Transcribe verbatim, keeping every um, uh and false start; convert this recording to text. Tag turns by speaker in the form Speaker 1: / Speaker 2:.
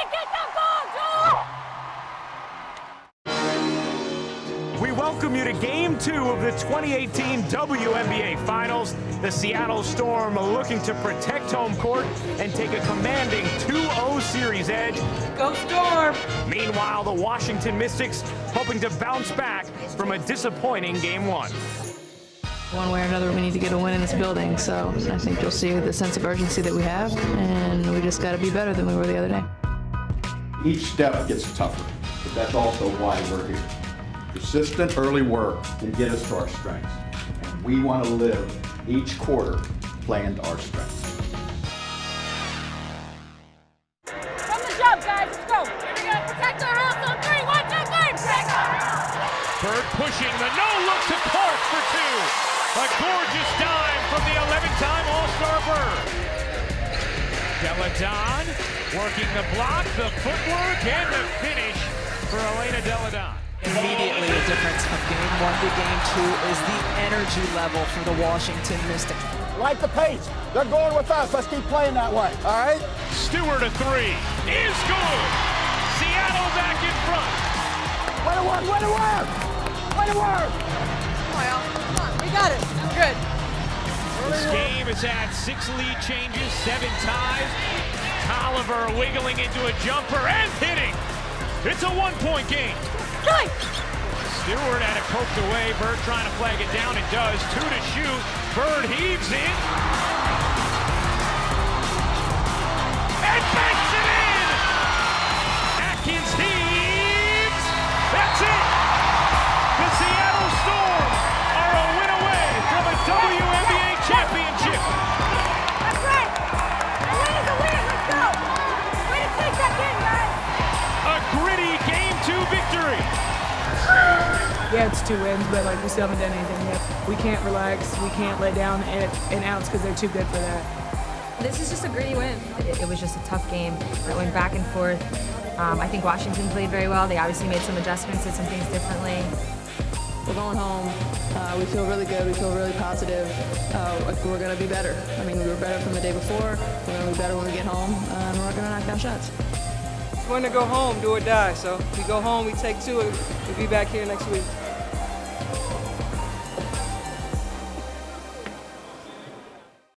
Speaker 1: We welcome you to Game two of the twenty eighteen W N B A Finals. The Seattle Storm looking to protect home court and take a commanding two oh series edge.
Speaker 2: Go Storm!
Speaker 1: Meanwhile, the Washington Mystics hoping to bounce back from a disappointing Game one.
Speaker 3: One way or another, we need to get a win in this building, so I think you'll see the sense of urgency that we have, and we just got to be better than we were the other day.
Speaker 4: Each step gets tougher, but that's also why we're here. Persistent early work can get us to our strengths, and we want to live each quarter playing to our strengths.
Speaker 5: From the jump, guys, let's go. Here we go. Protect our house on three. One, two, three. Protect our house.
Speaker 1: Bird pushing the no-look to Clark for two. A gorgeous dime from the eleven-time All-Star Bird. Deladon working the block, the footwork, and the finish for Elena Deladon.
Speaker 2: Immediately the difference of game one to game two is the energy level for the Washington Mystics.
Speaker 6: Like the pace. They're going with us. Let's keep playing that way, all right?
Speaker 1: Stewart a three is good. Seattle back in front.
Speaker 6: Way to work, way to work! Way to work!
Speaker 5: Come on, y'all. Come on, we got it. Good.
Speaker 1: This game has had six lead changes, seven ties. Tolliver wiggling into a jumper and hitting. It's a one-point game.
Speaker 5: Nice.
Speaker 1: Stewart had it poked away. Bird trying to flag it down and does. Two to shoot. Bird heaves in. And banks it in! Atkins heaves. That's it! The Seattle Storm are a win away from a W N B A championship.
Speaker 5: That's right. A win is a win. Let's go. Way to take that game, guys.
Speaker 1: A gritty game two victory.
Speaker 7: Yeah, it's two wins, but like we still haven't done anything yet. We can't relax. We can't let down an, an ounce because they're too good for that.
Speaker 8: This is just a gritty win. It, it was just a tough game. It went back and forth. Um, I think Washington played very well. They obviously made some adjustments, did some things differently.
Speaker 3: We're going home. Uh, we feel really good. We feel really positive. Uh, we're going to be better. I mean, we were better from the day before. We're going to be better when we get home, uh, and we're going to knock down shots.
Speaker 7: It's going to go home, do or die. So if we go home, we take two, we'll be back here next week.